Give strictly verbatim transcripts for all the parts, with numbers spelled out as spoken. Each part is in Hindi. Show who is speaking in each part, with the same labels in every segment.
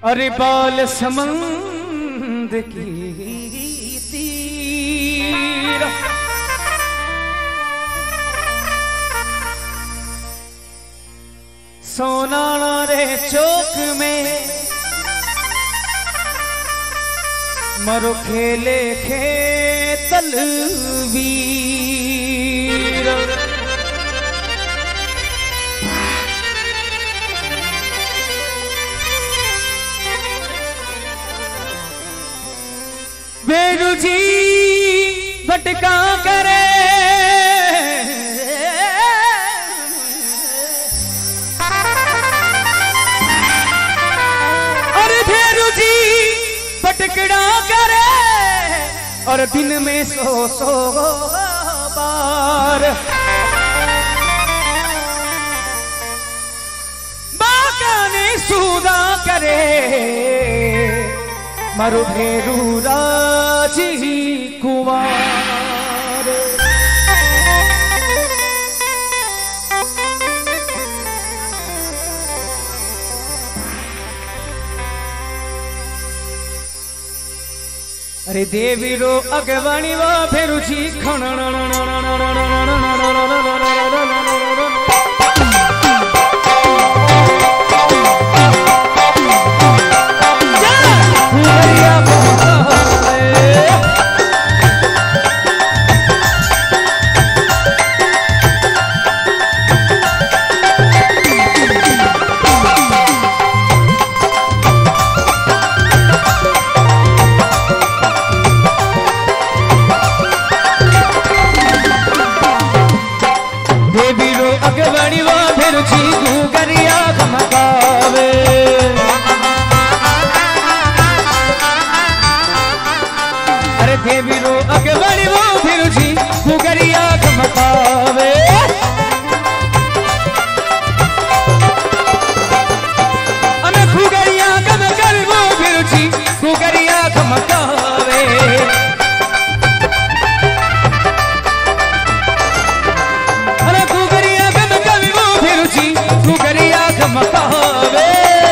Speaker 1: अरे बाल समंद की तीर सोनाना रे चौक में मरो खेले खे तलवीर बेरू जी भटका करे और भेरू जी भटकड़ा करे और दिन में सो सो बार बाका ने सूदा करे मरु भेरू राजी कुमार अरे देवी रो अगवाणी वा भेरू जी खण देवी रो अगवाणी वो भेरू जी गुगरिया गमकावे अने गुगरिया गमकर वो भेरू जी गुगरिया गमकावे अने गुगरिया गमकर वो भेरू जी गुगरिया गमकावे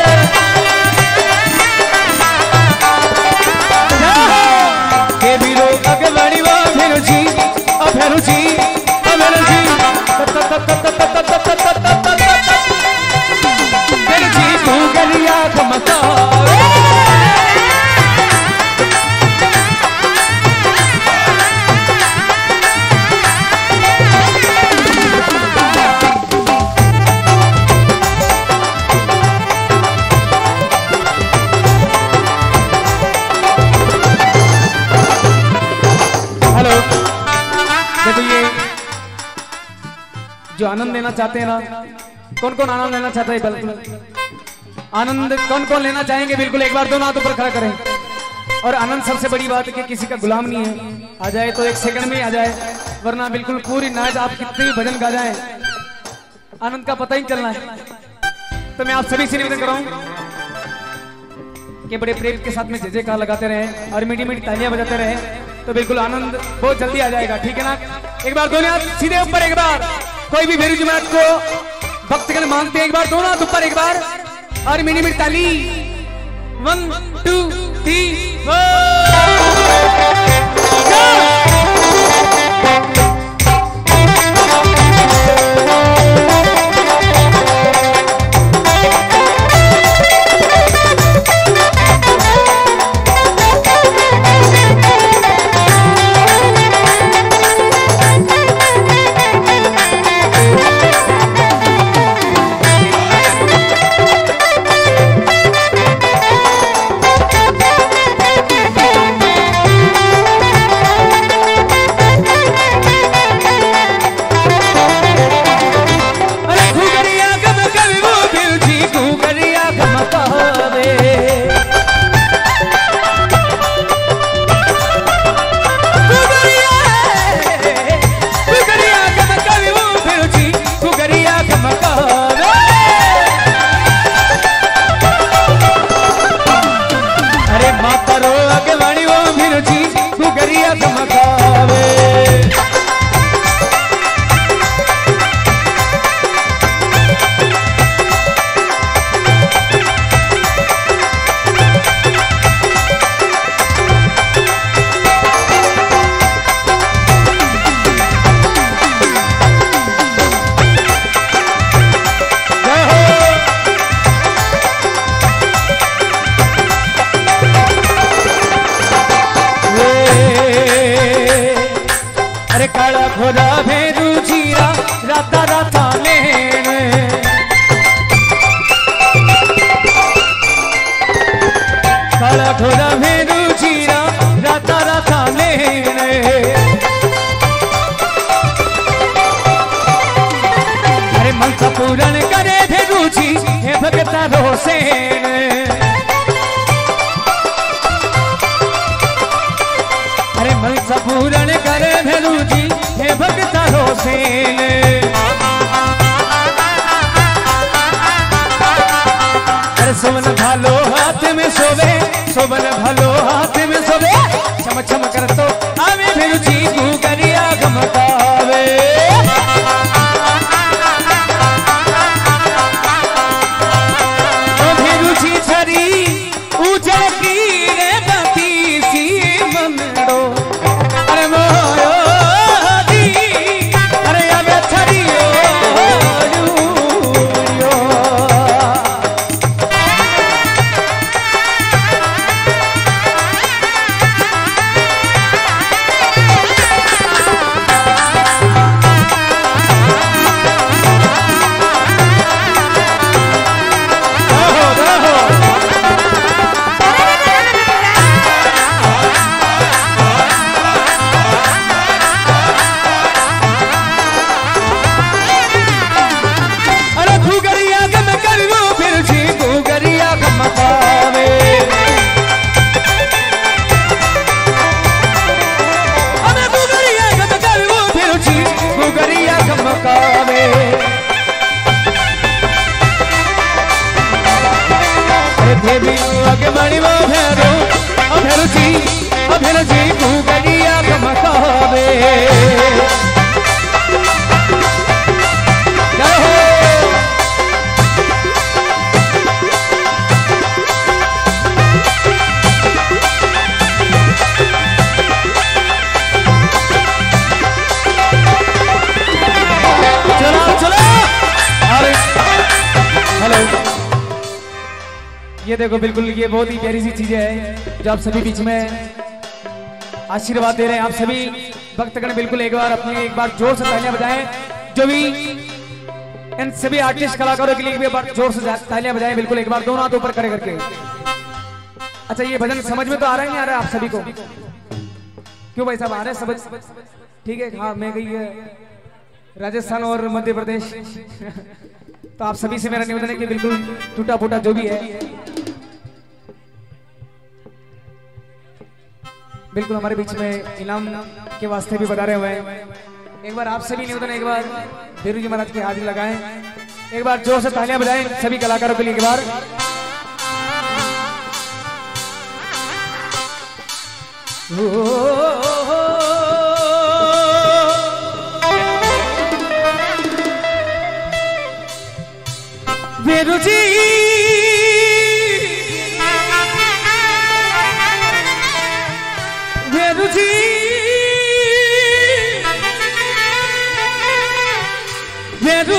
Speaker 1: अगवाणी वो भेरू जी भेरू जी भेरू जी भेरू जी तू गलिया गमकावे जो आनंद लेना चाहते हैं ना, कौन कौन आनंद लेना चाहता है? बिल्कुल आनंद कौन कौन लेना चाहेंगे? बिल्कुल एक बार दोनों हाथ ऊपर खड़ा करें। और आनंद सबसे बड़ी बात है कि किसी का गुलाम नहीं है, आ जाए तो एक सेकंड में ही आ जाए, वरना बिल्कुल पूरी नाच आप कितने भी भजन गा जाए आनंद का पता ही चलना है। तो मैं आप सभी से निवेदन कर रहा हूं कि बड़े प्रेम के साथ में जय जयकार लगाते रहे और मीठी मीठी तालियां बजाते रहे, तो बिल्कुल आनंद बहुत जल्दी आ जाएगा। ठीक है ना? एक बार दोनों हाथ सीधे ऊपर, एक बार कोई भी भेरू जी महाराज को भक्तगण मानते हैं, एक बार दोनों हाथ ऊपर, एक बार और मिनी मिनी ताली। वन टू थ्री भगता रोसेन अरे मन पूरण करे भेलू जी हे भगता रोसेन अरे सोवन भालो हाथ में सोवे सोवन भालो हाथ में सोवे चम चम कर तो आवे भेलू जी गुगरिया गमकावे आगे बड़ी भेरो अभेरो जी अभेरो जी गुगरिया गमकावे जय हो चलो चलो अरे हेलो ये देखो बिल्कुल ये बहुत ही प्यारी सी चीजें है जो आप सभी बीच में आशीर्वाद दे रहे हैं। आप सभी भक्तगण बिल्कुल एक बार अपने एक बार जोर से तालियां बजाएं। जो भी इन सभी आर्टिस्ट कलाकारों के लिए एक बार जोर से तालियां बजाएं बिल्कुल एक बार दोनों हाथ ऊपर खड़े करके। अच्छा ये भजन समझ में तो आ रहा है नहीं आ रहा है आप सभी को? क्यों भाई साहब आ रहे हैं समझ? ठीक है हाँ मैं गई राजस्थान और मध्य प्रदेश तो आप सभी से मेरा निवेदन है कि बिल्कुल टूटा फूटा जो भी है बिल्कुल हमारे बीच में इनाम के वास्ते भी बता रहे हुए हैं। एक बार आप सभी निवेदन एक बार धीरू जी महाराज की हाजिरी लगाएं, एक बार जोर से तालियां बजाएं सभी कलाकारों के लिए। एक बार वीरू जी वीरू जी वीरू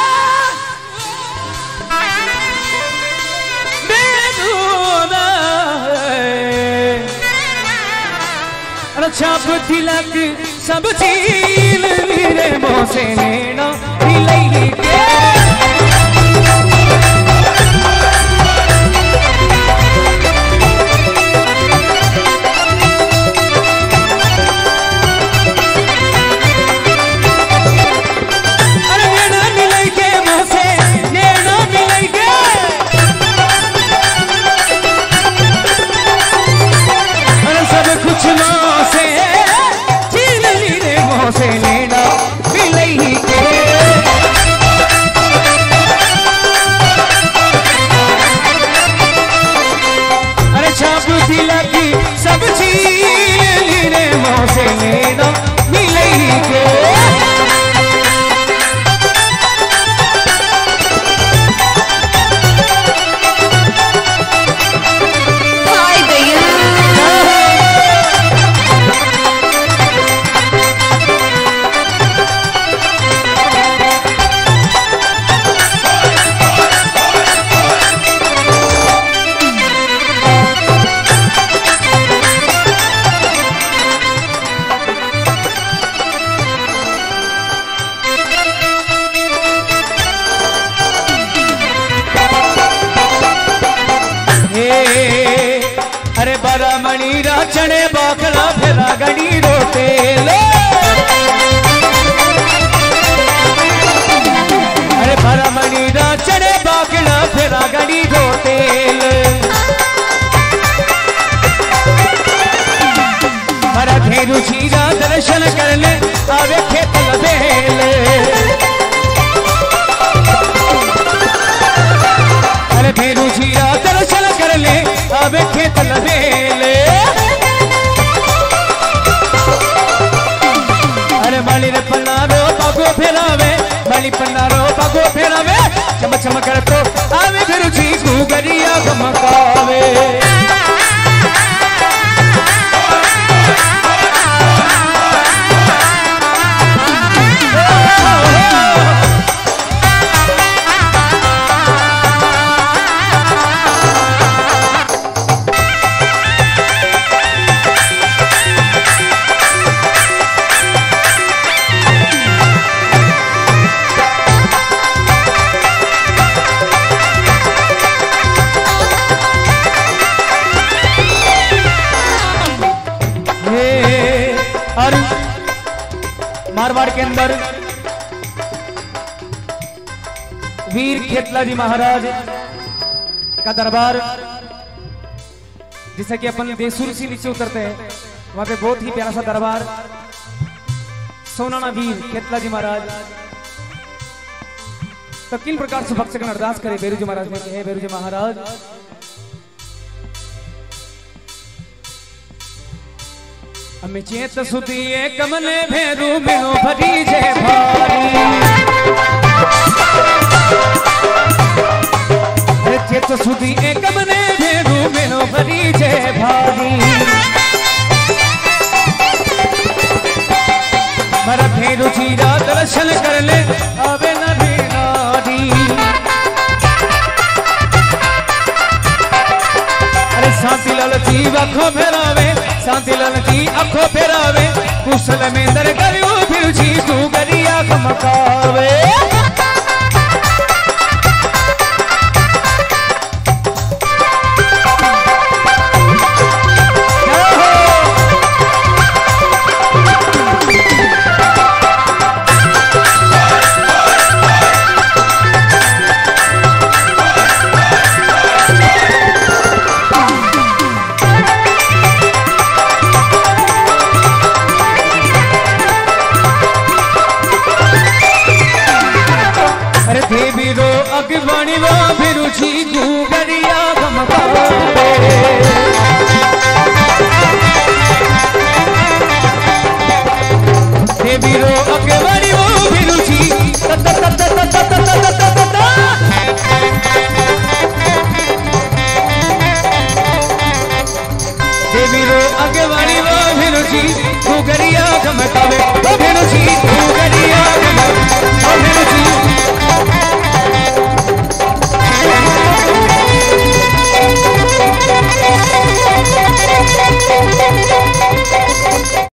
Speaker 1: छाप तिलक सब चील मेरे मुँह से लेना दिलई के चने बाखला फेरा गड़ी रोते लो अरे भरा मणि चने बाखला फेरा गड़ी दर्शन कर ले आवे खेत लबेले। अरे भेरू जीरा दर्शन कर ले आवे खेत लबेले। अरे माली रे पन्नारो बागो फेरावे, माली पन्नारो बागो फेरावे, चम चम कर तो आवे भेरू जी गुगरिया गमकावे। मारवाड़ के अंदर वीर खेतला जी महाराज का दरबार, जिसे कि अपन देसूर से नीचे उतरते हैं, वहां पे बहुत ही प्यारा सा दरबार सोनाना वीर खेतला जी महाराज। तो किन प्रकार से भक्त से अरदास करे भेरू जी महाराज ने कहे, भेरू जी महाराज हमें चेत सुधिए कमले भेरू मेनो भरी जे भारी। चेत सुधिए कमले भेरू मेनो भरी जे भारी। मरा भेरू जीरा दर्शन कर ले आवे नदी नारी। अरे शांति लाल जी आँखों फेरावे, शांति लाल जी आँखों फेरावे, कुशल में दर करियो फिर जी तू गरिया गमकावे। अगवाणी वा फिरू जी